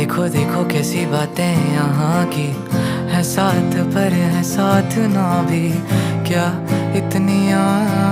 देखो देखो कैसी बातें यहाँ की है, साथ पर है साथ ना भी, क्या इतनी